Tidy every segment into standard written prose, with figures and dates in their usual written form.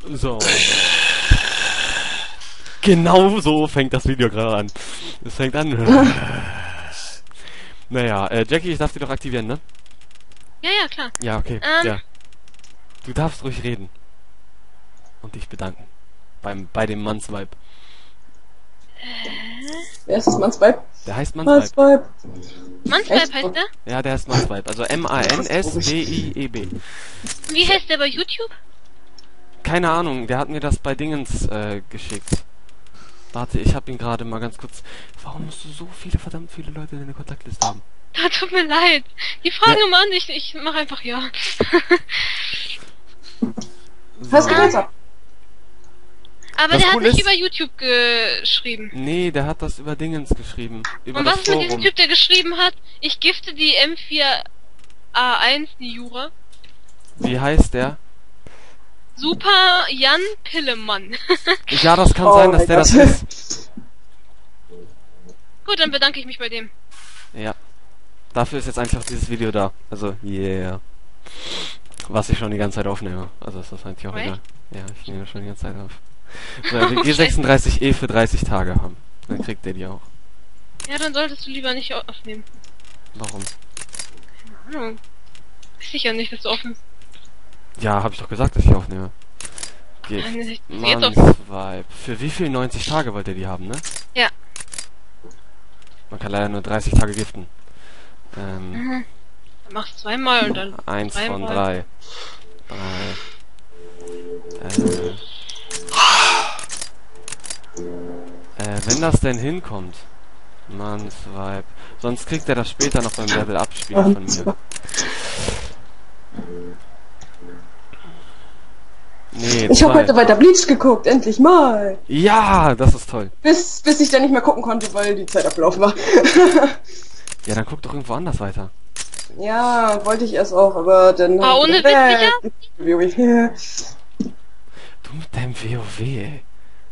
So. Genau so fängt das Video gerade an. Es fängt an. Naja, Jackie, ich darf dich doch aktivieren, ne? Ja, ja, klar. Ja, okay. Ja. Du darfst ruhig reden. Und dich bedanken. Bei dem Mannsweib. Wer ist das Mannsweib? Der heißt Mannsweib. Mannsweib heißt der? Ja, der heißt Mannsweib. Also M-A-N-S-W-I-E-B. Wie heißt der bei YouTube? Keine Ahnung, der hat mir das bei Dingens geschickt. Warte, ich hab ihn gerade mal ganz kurz. Warum musst du so verdammt viele Leute in deiner Kontaktliste haben? Da tut mir leid. Die fragen immer an, ich mach einfach ja. Was geht jetzt ab? Aber Das der hat Cool nicht ist- über YouTube geschrieben. Nee, der hat das über Dingens geschrieben. Über Und das was ist mit Forum. diesem Typ, der geschrieben hat, ich gifte die M4A1, die Jura? Wie heißt der? Super Jan Pillemann. Ja, das kann Oh sein, dass mein der das Gott. ist. Gut, dann bedanke ich mich bei dem. Ja. Dafür ist jetzt einfach dieses Video da. Also, yeah. Was ich schon die ganze Zeit aufnehme. Also ist das eigentlich auch Echt? egal. Ja, ich nehme schon die ganze Zeit auf. So, er will G36E für 30 Tage haben. Dann kriegt er die auch. Ja, dann solltest du lieber nicht aufnehmen. Warum? Keine Ahnung. Weiß ich ja nicht, dass du offen bist. Ja, habe ich doch gesagt, dass ich aufnehme. Geht. Jetzt auf. Mannsweib. Für wie viel 90 Tage wollt ihr die haben, ne? Ja. Man kann leider nur 30 Tage giften. Dann machst zweimal und dann 1 von dreimal. 3. Wenn das denn hinkommt. Mannsweib. Sonst kriegt er das später noch beim Level-Up-Spiel von mir. Nee, Ich habe 2. heute weiter Bleach geguckt, endlich mal. Ja, das ist toll. Bis ich dann nicht mehr gucken konnte, weil die Zeit abgelaufen war. Ja, dann guck doch irgendwo anders weiter. Ja, wollte ich erst auch, aber dann... Ah, ohne Witz, sicher? Du mit deinem WoW, ey.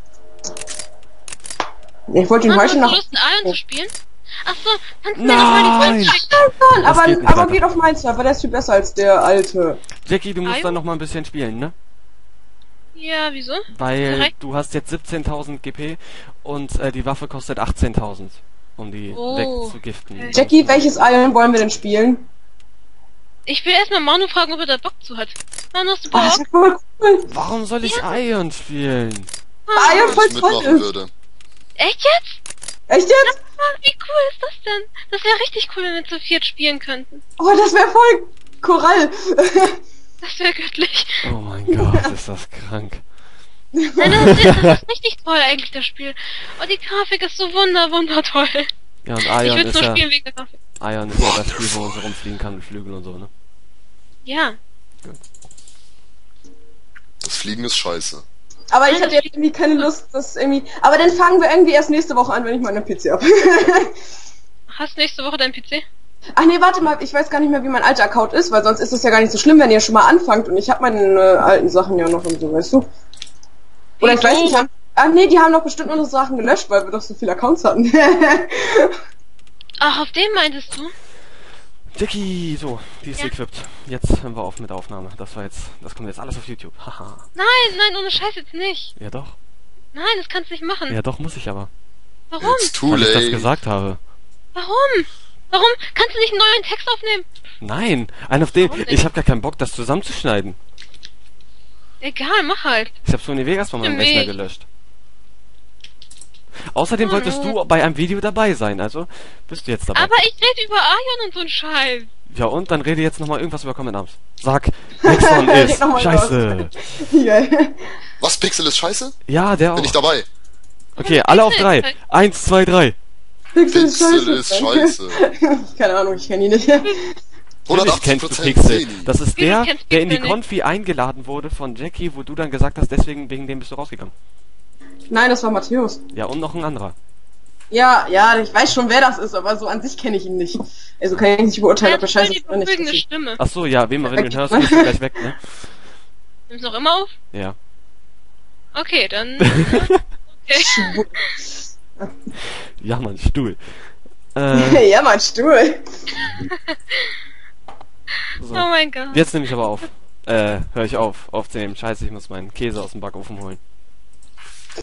Ich wollte ihn Mann, heute hast du noch... Lust, Iron zu spielen? Achso, kannst du mir doch mal die Nein! Twitch schicken? Das geht nicht aber weiter. geht auf meins, aber der ist viel besser als der alte. Jackie, du musst Iron? dann noch mal ein bisschen spielen, ne? Ja, wieso? Weil Korrekt. du hast jetzt 17.000 GP und die Waffe kostet 18.000, um die Oh, wegzugiften. okay. Jackie, welches Iron wollen wir denn spielen? Ich will erstmal Manu fragen, ob er da Bock zu hat. Manu, hast du Oh, das Bock? ist voll cool. Warum soll ich Iron spielen? Iron Wenn voll ich toll mitmachen ist. würde. Echt jetzt? Echt jetzt? Ah, wie cool ist das denn? Das wäre richtig cool, wenn wir zu viert spielen könnten. Oh, das wäre voll Korall. Das wäre göttlich. Oh mein Gott, ist das krank. Nein, das ist richtig toll eigentlich, das Spiel. Oh, die Grafik ist so wundertoll. Ja, und Ich Iron würde ist nur ja, spielen wegen der Grafik. Iron ist ja das Spiel, wo man so rumfliegen kann mit Flügeln und so, ne? Ja. Das Fliegen ist scheiße. Aber ich hatte jetzt irgendwie keine Lust, das irgendwie... Aber dann fangen wir irgendwie erst nächste Woche an, wenn ich meinen PC hab. Hast du nächste Woche deinen PC? Ach nee, warte mal, ich weiß gar nicht mehr, wie mein alter Account ist, weil sonst ist es ja gar nicht so schlimm, wenn ihr schon mal anfangt und ich habe meine alten Sachen ja noch und so, weißt du? Oder ich weiß nicht, ach nee, die haben doch bestimmt unsere Sachen gelöscht, weil wir doch so viele Accounts hatten. Ach, auf den meintest du? Jackie, so, die ist Ja. equipped. Jetzt hören wir auf mit der Aufnahme. Das kommt jetzt alles auf YouTube. Haha. Nein, ohne Scheiß jetzt nicht. Ja doch. Nein, das kannst du nicht machen. Ja doch, muss ich aber. Warum? It's too Weil ich das late. gesagt habe. Warum? Warum? Kannst du nicht einen neuen Text aufnehmen? Nein, einen auf den. Warum nicht? Ich habe gar keinen Bock, das zusammenzuschneiden. Egal, mach halt. Ich habe Sony Vegas von meinem Für mich. Rechner gelöscht. Außerdem Oh, wolltest no. du bei einem Video dabei sein, also bist du jetzt dabei. Aber ich rede über Ion und so einen Scheiß. Ja und, dann rede jetzt nochmal irgendwas über Common Arms. Sag, Nexon Red ist noch mal scheiße. Geil. Was, Pixel ist scheiße? Ja, der Bin auch. ich dabei? Okay, alle auf Pixel 3. ist 1, 2, 3. Pixel Pixel ist scheiße. Keine Ahnung, ich kenne ihn nicht. Natürlich kennst du 180% Pixel. Seni. Das ist Wie, du der, kennst der in die Pixel nicht? Konfi eingeladen wurde von Jackie, wo du dann gesagt hast, deswegen wegen dem bist du rausgegangen. Nein, das war Matthäus. Ja, und noch ein anderer. Ja, ich weiß schon, wer das ist, aber so an sich kenne ich ihn nicht. Also kann ich nicht beurteilen, ob er scheiße ist oder nicht. beruhigende Stimme. Ach so, ja, wenn du ihn hörst, bist du gleich weg, ne? Nimmst du noch immer auf? Ja. Okay, dann... Okay. Ja, Mann, Stuhl. Ja, mein Stuhl. So. Oh mein Gott. Jetzt nehme ich aber auf. Hör ich auf aufzunehmen. Scheiße, ich muss meinen Käse aus dem Backofen holen.